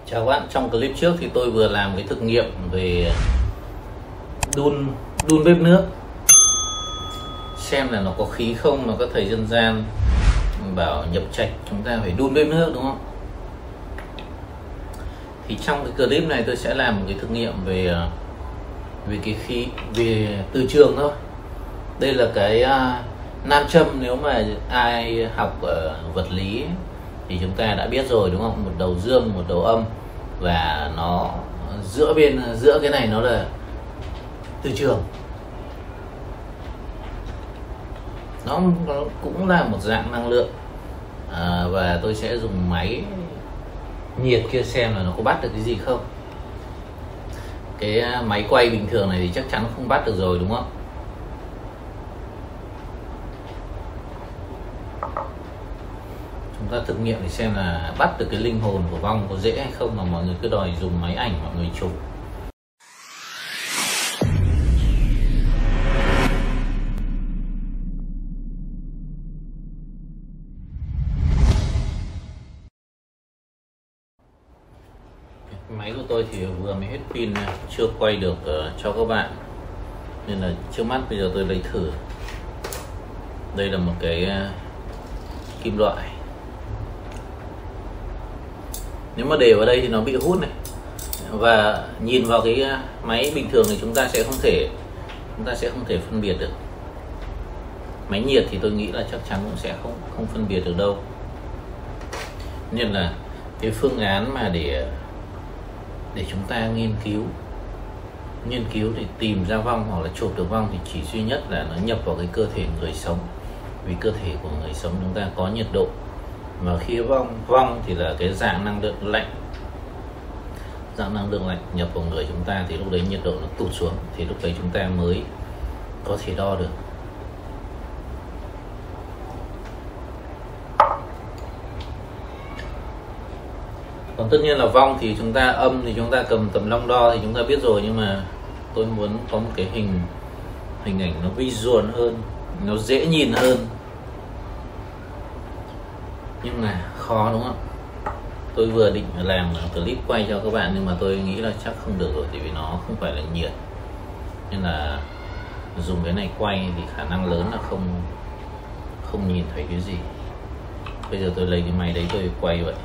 Chào các bạn, trong clip trước thì tôi vừa làm cái thực nghiệm về đun bếp nước, xem là nó có khí không. Mà các thầy dân gian bảo nhập trạch chúng ta phải đun bếp nước, đúng không? Thì trong cái clip này tôi sẽ làm một cái thực nghiệm về từ trường thôi. Đây là cái nam châm. Nếu mà ai học vật lý ấy, thì chúng ta đã biết rồi, đúng không? Một đầu dương, một đầu âm, và nó giữa cái này nó là từ trường. Nó cũng là một dạng năng lượng, và tôi sẽ dùng máy nhiệt kia xem là nó có bắt được cái gì không. Cái máy quay bình thường này thì chắc chắn không bắt được rồi, đúng không? Chúng ta thực nghiệm để xem là bắt được cái linh hồn của vong có dễ hay không, mà mọi người cứ đòi dùng máy ảnh mọi người chụp. Máy của tôi thì vừa mới hết pin, chưa quay được cho các bạn, nên là trước mắt bây giờ tôi lấy thử. Đây là một cái kim loại. Nếu mà để vào đây thì nó bị hút này, và nhìn vào cái máy bình thường thì chúng ta sẽ không thể phân biệt được. Máy nhiệt thì tôi nghĩ là chắc chắn cũng sẽ không phân biệt được đâu. Nên là cái phương án mà để chúng ta nghiên cứu để tìm ra vong hoặc là chụp được vong thì chỉ duy nhất là nó nhập vào cái cơ thể người sống. Vì cơ thể của người sống chúng ta có nhiệt độ, mà khi vong thì là cái dạng năng lượng lạnh nhập vào người chúng ta, thì lúc đấy nhiệt độ nó tụt xuống, thì lúc đấy chúng ta mới có thể đo được. Còn tất nhiên là vong thì chúng ta âm thì chúng ta cầm tầm long đo thì chúng ta biết rồi, nhưng mà tôi muốn có một cái hình ảnh nó visual hơn, nó dễ nhìn hơn, nhưng mà khó, đúng không? Tôi vừa định làm clip quay cho các bạn, nhưng mà tôi nghĩ là chắc không được rồi, tại vì nó không phải là nhiệt, nên là dùng cái này quay thì khả năng lớn là không nhìn thấy cái gì. Bây giờ tôi lấy cái máy đấy tôi quay vậy.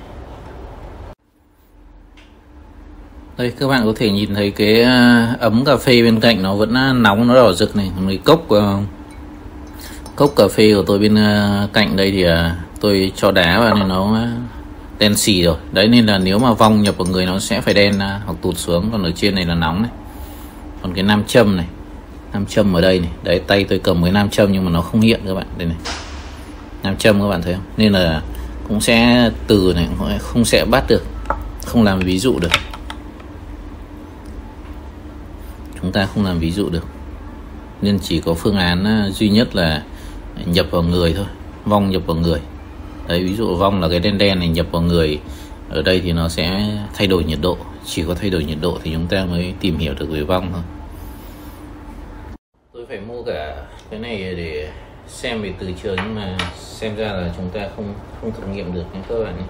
Đây, các bạn có thể nhìn thấy cái ấm cà phê bên cạnh nó vẫn nóng, nó đỏ rực này. Một cái cốc cà phê của tôi bên cạnh đây thì tôi cho đá vào nên nó đen xì rồi. Đấy, nên là nếu mà vong nhập vào người nó sẽ phải đen hoặc tụt xuống. Còn ở trên này là nóng này. Còn cái nam châm này, nam châm ở đây này. Đấy, tay tôi cầm cái nam châm nhưng mà nó không hiện các bạn. Đây này, nam châm các bạn thấy không? Nên là cũng sẽ từ này không sẽ bắt được, không làm ví dụ được. Chúng ta không làm ví dụ được, nên chỉ có phương án duy nhất là nhập vào người thôi. Vong nhập vào người. Đấy, ví dụ vong là cái đen đen này nhập vào người, ở đây thì nó sẽ thay đổi nhiệt độ. Chỉ có thay đổi nhiệt độ thì chúng ta mới tìm hiểu được về vong thôi. Tôi phải mua cả cái này để xem về từ trường, nhưng mà xem ra là chúng ta không thực nghiệm được nha các bạn nhé.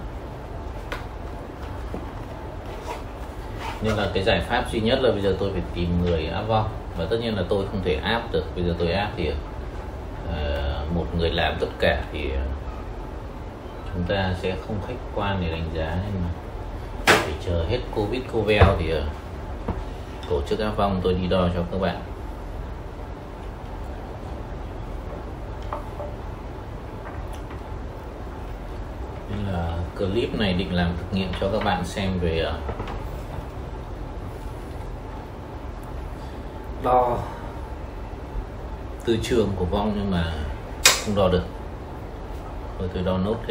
Nên là cái giải pháp duy nhất là bây giờ tôi phải tìm người áp vong, và tất nhiên là tôi không thể áp được. Bây giờ tôi áp thì một người làm tất cả thì chúng ta sẽ không khách quan để đánh giá, nên mà phải chờ hết Covid Covel thì tổ chức áp vong tôi đi đo cho các bạn. Nên là clip này định làm thực nghiệm cho các bạn xem về đo từ trường của vong, nhưng mà không đo được. Thôi tôi đo nốt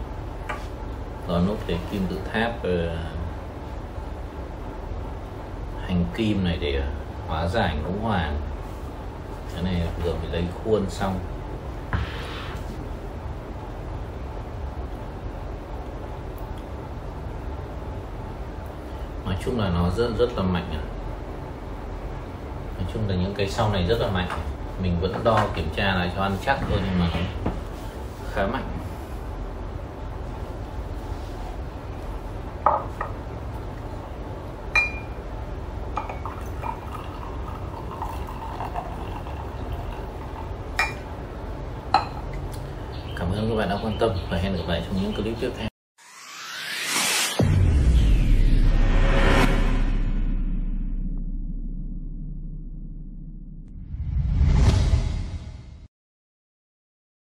cái kim tự tháp hành kim này để hóa giải ngũ hoàng. Cái này vừa mới lấy khuôn xong. Nói chung là nó rất là mạnh. Nói chung là những cái sau này rất là mạnh. Mình vẫn đo kiểm tra lại cho ăn chắc thôi, nhưng mà nó khá mạnh. bạn đã quan tâm và hẹn gặp lại trong những clip tiếp theo.